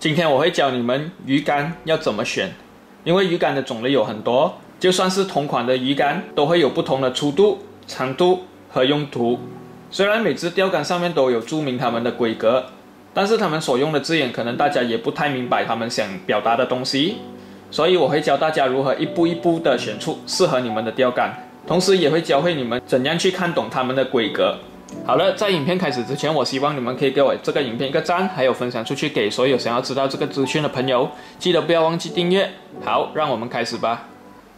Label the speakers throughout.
Speaker 1: 今天我会教你们鱼竿要怎么选，因为鱼竿的种类有很多，就算是同款的鱼竿都会有不同的粗度、长度和用途。虽然每支钓竿上面都有注明它们的规格，但是他们所用的字眼可能大家也不太明白他们想表达的东西，所以我会教大家如何一步一步的选出适合你们的钓竿，同时也会教会你们怎样去看懂它们的规格。好了，在影片开始之前，我希望你们可以给我这个影片一个赞，还有分享出去给所有想要知道这个资讯的朋友，记得不要忘记订阅。好，让我们开始吧。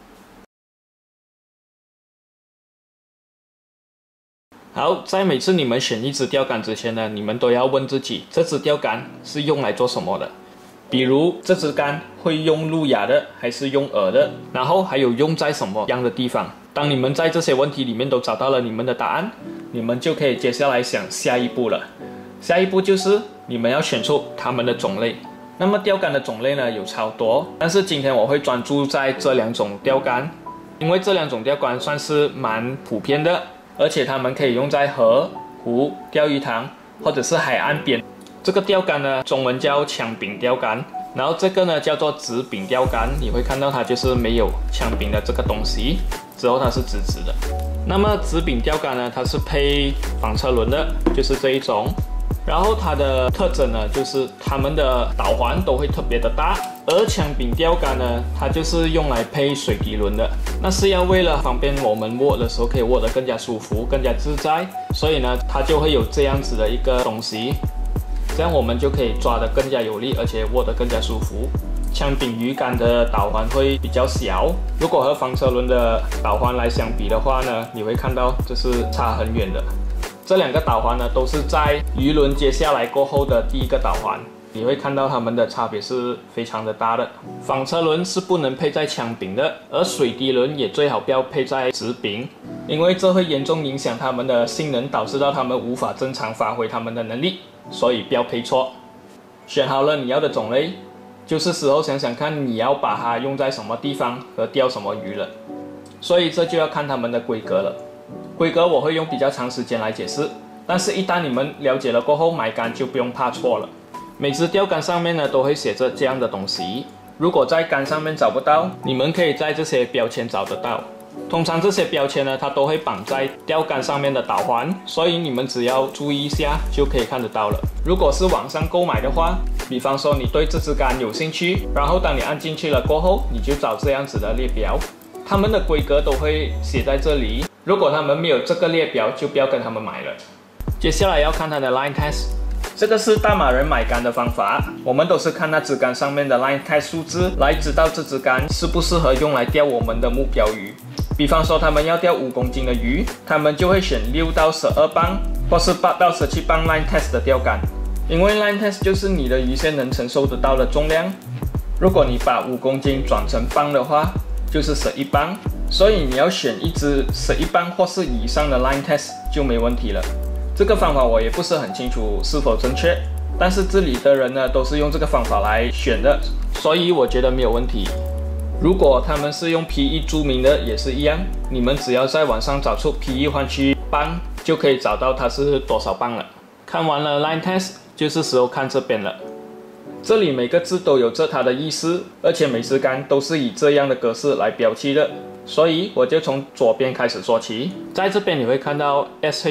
Speaker 1: 好，在每次你们选一支钓竿之前呢，你们都要问自己，这支钓竿是用来做什么的？比如这支竿会用路亚的，还是用饵的？然后还有用在什么样的地方？当你们在这些问题里面都找到了你们的答案，你们就可以接下来想下一步了。下一步就是你们要选出它们的种类。那么钓竿的种类呢有超多，但是今天我会专注在这两种钓竿，因为这两种钓竿算是蛮普遍的，而且它们可以用在河、湖、钓鱼塘或者是海岸边。这个钓竿呢，中文叫枪柄钓竿，然后这个呢叫做直柄钓竿，你会看到它就是没有枪柄的这个东西，之后它是直直的。那么直柄钓竿呢，它是配纺车轮的，就是这一种。然后它的特征呢，就是它们的导环都会特别的大，而枪柄钓竿呢，它就是用来配水底轮的。那是要为了方便我们握的时候可以握得更加舒服、更加自在，所以呢，它就会有这样子的一个东西。这样我们就可以抓得更加有力，而且握得更加舒服。枪柄鱼竿的导环会比较小，如果和纺车轮的导环来相比的话呢，你会看到这是差很远的。这两个导环呢，都是在鱼轮接下来过后的第一个导环，你会看到它们的差别是非常的大的。纺车轮是不能配在枪柄的，而水底轮也最好不要配在直柄，因为这会严重影响它们的性能，导致到它们无法正常发挥它们的能力。所以不要配错。选好了你要的种类，就是时候想想看你要把它用在什么地方和钓什么鱼了。所以这就要看它们的规格了。规格我会用比较长时间来解释，但是一旦你们了解了过后，买竿就不用怕错了。每支钓竿上面呢都会写着这样的东西，如果在竿上面找不到，你们可以在这些标签找得到。通常这些标签呢，它都会绑在钓竿上面的导环，所以你们只要注意一下就可以看得到了。如果是网上购买的话，比方说你对这支竿有兴趣，然后当你按进去了过后，你就找这样子的列表，它们的规格都会写在这里。如果他们没有这个列表，就不要跟他们买了。接下来要看它的 line test， 这个是大马人买竿的方法，我们都是看那支竿上面的 line test 数字来知道这支竿适不适合用来钓我们的目标鱼。比方说他们要钓5公斤的鱼，他们就会选6到12磅或是8到17磅 line test 的钓竿，因为 line test 就是你的鱼线能承受得到的重量。如果你把5公斤转成磅的话，就是11磅，所以你要选一支11磅或是以上的 line test 就没问题了。这个方法我也不是很清楚是否正确，但是这里的人呢都是用这个方法来选的，所以我觉得没有问题。如果他们是用 PE 注明的也是一样，你们只要在网上找出 PE 换去磅，就可以找到它是多少磅了。看完了 line test， 就是时候看这边了。这里每个字都有着它的意思，而且每支竿都是以这样的格式来标记的，所以我就从左边开始说起。在这边你会看到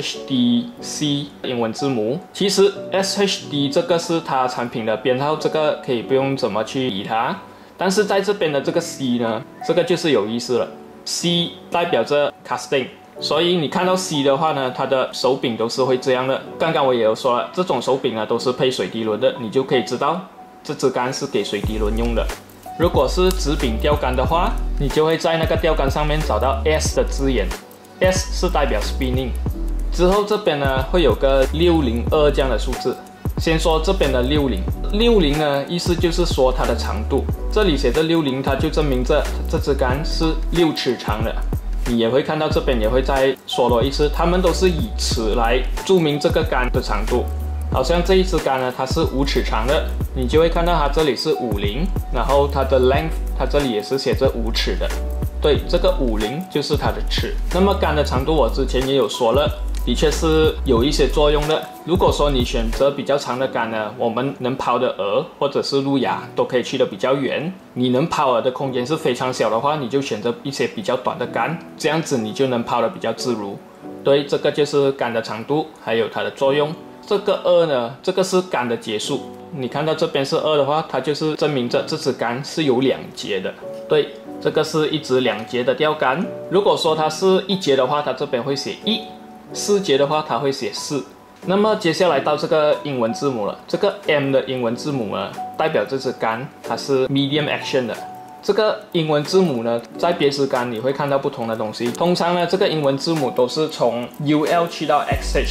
Speaker 1: SHDC 英文字母，其实 SHD 这个是它产品的编号，这个可以不用怎么去理它。但是在这边的这个 C 呢，这个就是有意思了。C 代表着 casting， 所以你看到 C 的话呢，它的手柄都是会这样的。刚刚我也有说了，这种手柄呢都是配水底轮的，你就可以知道这支竿是给水底轮用的。如果是直柄钓竿的话，你就会在那个钓竿上面找到 S 的字眼 ，S 是代表 spinning。之后这边呢会有个602这样的数字。先说这边的60呢，意思就是说它的长度。这里写着60，它就证明这支竿是6尺长的。你也会看到这边也会再说多一次，它们都是以尺来注明这个竿的长度。好像这一支竿呢，它是5尺长的，你就会看到它这里是50，然后它的 length， 它这里也是写着5尺的。对，这个50就是它的尺。那么竿的长度我之前也有说了， 的确是有一些作用的。如果说你选择比较长的杆呢，我们能抛的饵或者是路亚都可以去得比较远。你能抛饵的空间是非常小的话，你就选择一些比较短的杆，这样子你就能抛得比较自如。对，这个就是杆的长度，还有它的作用。这个2呢，这个是杆的节数。你看到这边是2的话，它就是证明着这支杆是有2节的。对，这个是一支2节的钓竿。如果说它是1节的话，它这边会写1；4节的话，它会写4。那么接下来到这个英文字母了，这个 M 的英文字母呢，代表这支竿它是 medium action 的。这个英文字母呢，在别支竿你会看到不同的东西。通常呢，这个英文字母都是从 UL 去到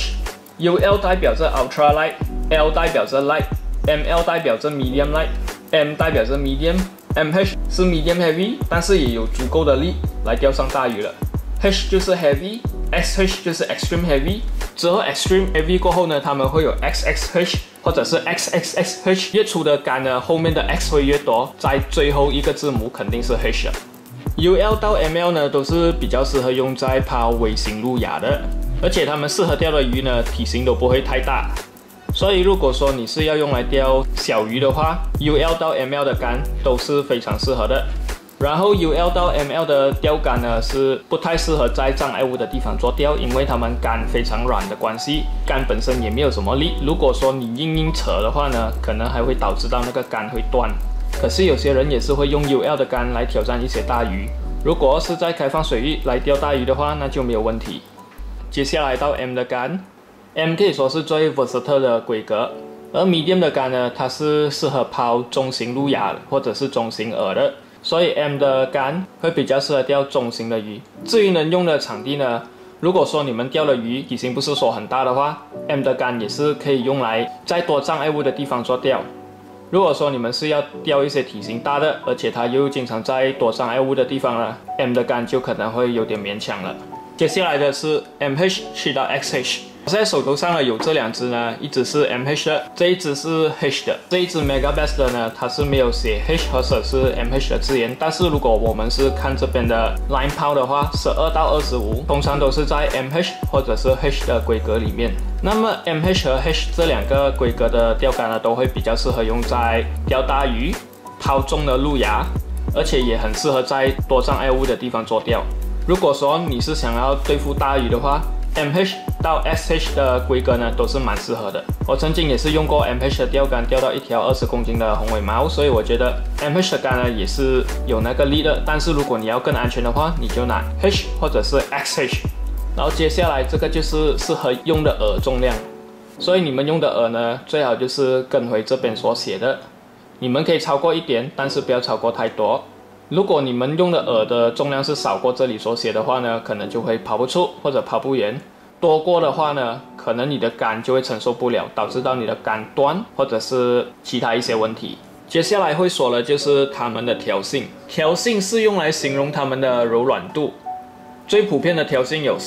Speaker 1: XH。UL 代表着 ultra light，L 代表着 light，ML 代表着 medium light，M 代表着 medium。MH 是 medium heavy， 但是也有足够的力来钓上大鱼了。H 就是 heavy，SH 就是 extreme heavy。之后 extreme heavy 过后呢，他们会有 XXH 或者是 XXXH。越粗的竿呢，后面的 X 会越多，在最后一个字母肯定是 H 了。UL 到 ML 呢，都是比较适合用在抛微型路亚的，而且它们适合钓的鱼呢，体型都不会太大。所以如果说你是要用来钓小鱼的话， UL 到 ML 的竿都是非常适合的。然后 UL 到 ML 的钓竿呢，是不太适合在障碍物的地方做钓，因为它们竿非常软的关系，竿本身也没有什么力。如果说你硬扯的话呢，可能还会导致到那个竿会断。可是有些人也是会用 UL 的竿来挑战一些大鱼。如果是在开放水域来钓大鱼的话，那就没有问题。接下来到 M 的竿。M 可以说是最 versatile 的规格，而 medium 的竿呢，它是适合抛中型路亚或者是中型饵的，所以 M 的竿会比较适合钓中型的鱼。至于能用的场地呢，如果说你们钓的鱼体型不是说很大的话， M 的竿也是可以用来在多障碍物的地方做钓。如果说你们是要钓一些体型大的，而且它又经常在多障碍物的地方呢， M 的竿就可能会有点勉强了。接下来的是 MH 去到 XH。我现在手头上呢有这2只呢，一只是 MH 的，这一只是 H 的。这一只 Megabass 的呢，它是没有写 H 或者是 MH 的字眼，但是如果我们是看这边的 line 抛的话，12到25，通常都是在 MH 或者是 H 的规格里面。那么 MH 和 H 这2个规格的钓竿呢，都会比较适合用在钓大鱼、抛重的路亚，而且也很适合在多障碍物的地方做钓。如果说你是想要对付大鱼的话， MH 到 SH 的规格呢都是蛮适合的。我曾经也是用过 MH 的钓竿钓到一条20公斤的红尾毛，所以我觉得 MH 的竿呢也是有那个力的。但是如果你要更安全的话，你就拿 H 或者是 XH。然后接下来这个就是适合用的饵重量，所以你们用的饵呢，最好就是跟回这边所写的。你们可以超过一点，但是不要超过太多。如果你们用的饵的重量是少过这里所写的话呢，可能就会抛不出或者抛不远。多过的话呢，可能你的竿就会承受不了，导致到你的竿断或者是其他一些问题。接下来会说的就是它们的调性。调性是用来形容它们的柔软度。最普遍的调性有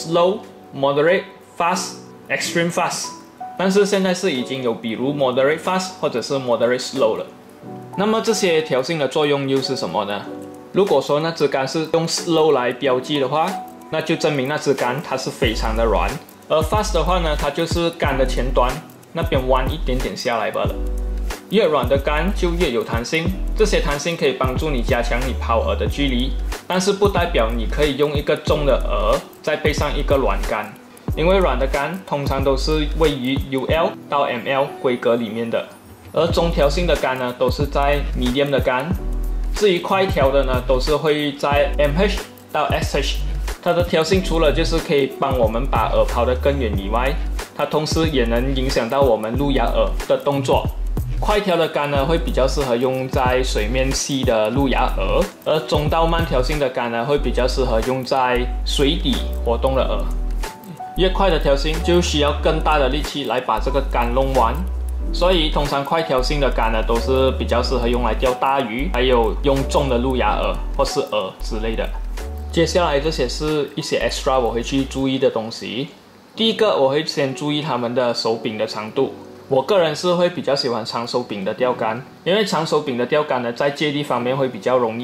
Speaker 1: slow、moderate、fast、extreme fast， 但是现在是已经有比如 moderate fast 或者是 moderate slow 了。那么这些调性的作用又是什么呢？如果说那支竿是用 slow 来标记的话，那就证明那支竿它是非常的软。而 fast 的话呢，它就是竿的前端那边弯一点点下来罢了。越软的竿就越有弹性，这些弹性可以帮助你加强你抛饵的距离，但是不代表你可以用一个重的饵再配上一个软竿，因为软的竿通常都是位于 UL 到 ML 规格里面的，而中调性的竿呢都是在 medium 的竿，至于快调的呢都是会在 MH 到 SH。它的调性除了就是可以帮我们把饵抛得更远以外，它同时也能影响到我们路亚饵的动作。快调的竿呢会比较适合用在水面细的路亚饵，而中到慢调性的竿呢会比较适合用在水底活动的饵。越快的调性就需要更大的力气来把这个竿弄弯，所以通常快调性的竿呢都是比较适合用来钓大鱼，还有用重的路亚饵或是饵之类的。接下来这些是一些 extra 我会去注意的东西。第一个，我会先注意它们的手柄的长度。我个人是会比较喜欢长手柄的钓竿，因为长手柄的钓竿呢，在接力方面会比较容易，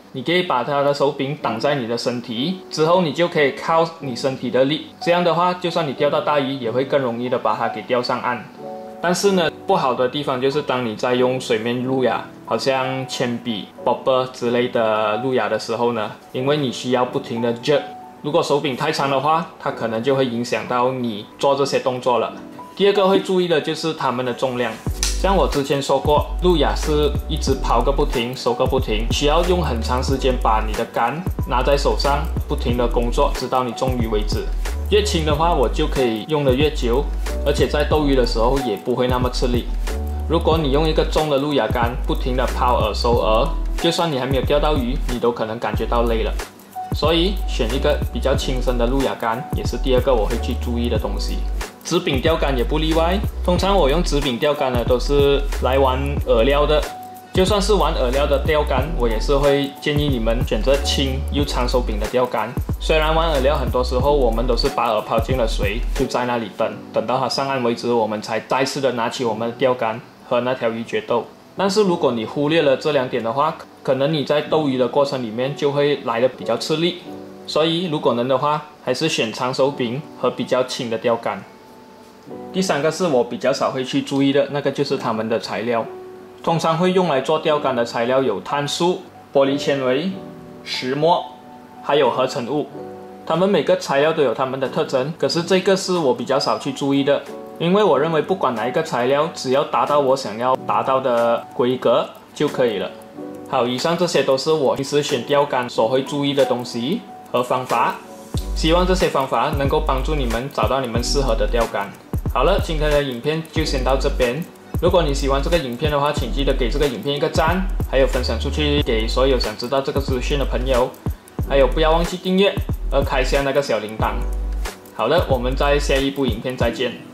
Speaker 1: 你可以把它的手柄挡在你的身体，之后你就可以靠你身体的力，这样的话，就算你钓到大鱼，也会更容易的把它给钓上岸。但是呢，不好的地方就是当你在用水面路亚，好像铅笔、bobber 之类的路亚的时候呢，因为你需要不停的 jerk， 如果手柄太长的话，它可能就会影响到你做这些动作了。第二个会注意的就是它们的重量。像我之前说过，路亚是一直抛个不停，收个不停，需要用很长时间把你的竿拿在手上，不停的工作，直到你中鱼为止。越轻的话，我就可以用的越久，而且在斗鱼的时候也不会那么吃力。如果你用一个重的路亚竿，不停的抛饵收饵，就算你还没有钓到鱼，你都可能感觉到累了。所以选一个比较轻身的路亚竿，也是第二个我会去注意的东西。直柄钓竿也不例外，通常我用直柄钓竿呢，都是来玩饵料的。就算是玩饵料的钓竿，我也是会建议你们选择轻又长手柄的钓竿。虽然玩饵料很多时候我们都是把饵抛进了水，就在那里等到它上岸为止，我们才再次的拿起我们的钓竿和那条鱼决斗。但是如果你忽略了这两点的话，可能你在斗鱼的过程里面就会来得比较吃力。所以如果能的话，还是选长手柄和比较轻的钓竿。第三个是我比较少会去注意的，那个就是它们的材料。通常会用来做钓竿的材料有碳素、玻璃纤维、石墨，还有合成物。它们每个材料都有它们的特征，可是这个是我比较少去注意的，因为我认为不管哪一个材料，只要达到我想要达到的规格就可以了。好，以上这些都是我平时选钓竿所会注意的东西和方法，希望这些方法能够帮助你们找到你们适合的钓竿。好了，今天的影片就先到这边。如果你喜欢这个影片的话，请记得给这个影片一个赞，还有分享出去给所有想知道这个资讯的朋友，还有不要忘记订阅，开下那个小铃铛。好了，我们在下一部影片再见。